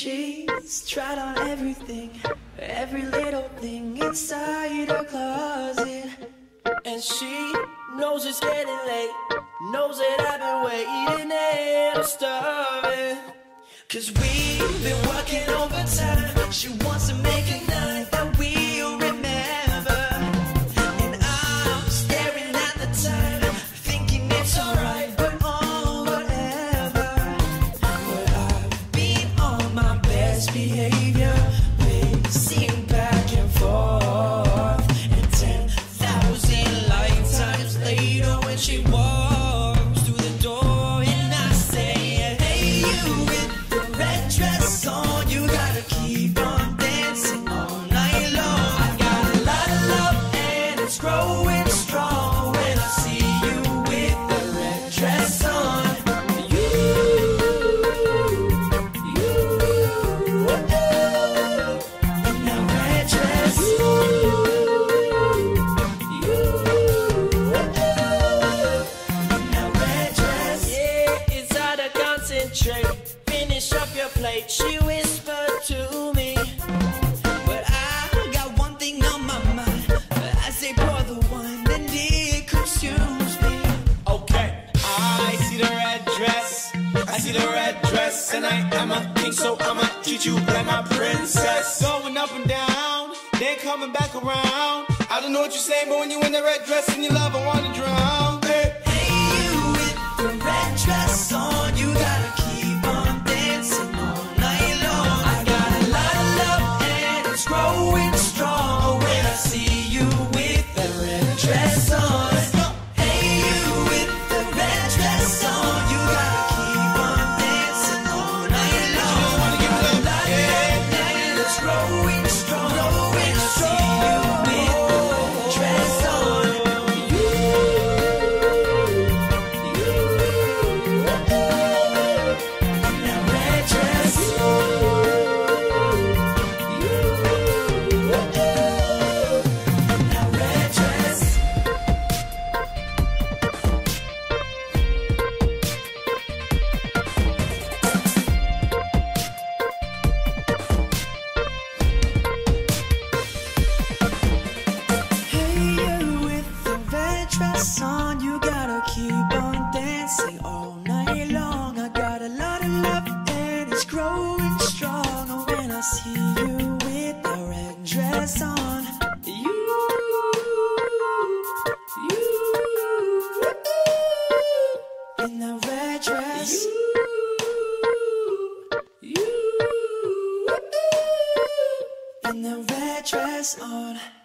She's tried on everything, every little thing inside her closet. And she knows it's getting late, knows that I've been waiting and I'm starving. Cause we've been working overtime. She wants to make a night that we'll remember. And I'm staring at the time, thinking it's alright, but oh, whatever. But I've been on my best behavior, pacing back and forth. And 10,000 lifetimes later when she walks through the door and I say, hey, you with the red dress on, you gotta keep on dancing all night long. I got a lot of love and it's growing strong when I see you with the red dress on. In that red dress. In that red dress. Yeah, it's hard to concentrate. Finish up your plate, she whispered to me. But I got one thing on my mind. I say pour the wine, then it consumes me. Okay, I see the red dress, I see the red dress, and I am a king, so I'ma treat you like my princess. Going up and down, then coming back around. I don't know what you're saying, but when you in the red dress and you love, I wanna drown. Hey, Hey, you with the red dress on, you gotta keep on dancing all night long. I got a lot of love and it's growing strong when I see you with the red dress on. Hey, you with the red dress on, you gotta keep on dancing all night long. I got a lot of love and it's growing strong when I see you with the red dress on. In that red dress. In that red dress. Hey, you with the red dress on, you gotta keep on dancing all night long. I got a lot of love and it's growing strong when I see you with the red dress on. In the red dress. In the red dress on.